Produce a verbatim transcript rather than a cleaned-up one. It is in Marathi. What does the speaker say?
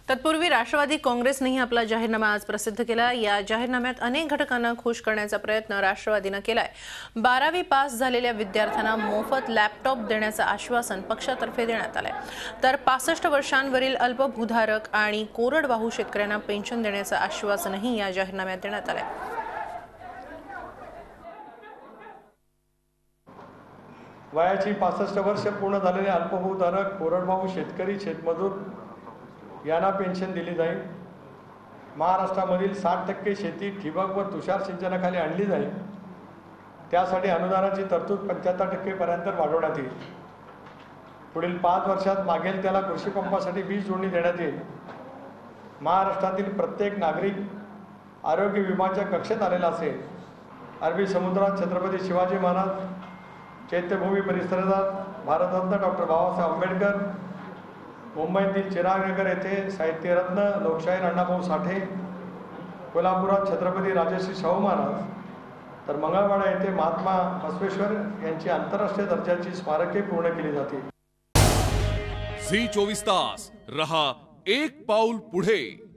तत्पूर्वी राष्ट्रवादी काँग्रेसनेही आपला जाहीरनामा आज प्रसिद्ध केला। या जाहीरनाम्यात अनेक घटकांना खुश करण्याचा प्रयत्न राष्ट्रवादीने केलाय। बारावी पास झालेल्या विद्यार्थ्यांना मोफत लॅपटॉप देण्याचं आश्वासन पक्षातर्फे देण्यात आलंय। तर पासष्ट वर्षांवरील अल्पभूधारक आणि कोरडवाहू शेतकऱ्यांना पेन्शन देण्याचं आश्वासनही या जाहीरनाम्यात देण्यात आलंय। वयाची पासष्ट वर्ष पूर्ण झालेले अल्पभूधारक, कोरडवाहू शेतकरी, शेतमजूर यांना पेन्शन दिली जाईल। महाराष्ट्रामधील साठ टक्के शेती ठिबक व तुषार सिंचनाखाली आणली जाईल। त्यासाठी अनुदानाची तरतूद पंच्याहत्तर टक्के पर्यंत वाढवण्यात येईल। पुढील पाच वर्षात मागेल त्याला कृषी पंपासाठी वीज जोडणी देण्यात येईल। महाराष्ट्रातील प्रत्येक नागरिक आरोग्य विम्याच्या कक्षेत आलेला असेल। अरबी समुद्रात छत्रपती शिवाजी महाराज, चैत्यभूमी परिसरात भारतरत्न डॉक्टर बाबासाहेब आंबेडकर, मुंबईतील चिरागनगर येथे साहित्यरत्न लोकशाहीर अण्णाभाऊ साठे, कोल्हापुरात छत्रपती राजर्षी शाहू महाराज, तर मंगळवाडा येथे महात्मा बसवेश्वर यांची आंतरराष्ट्रीय दर्जाची स्मारके पूर्ण केली जातील। झी चोवीस तास रहा एक पाऊल पुढे।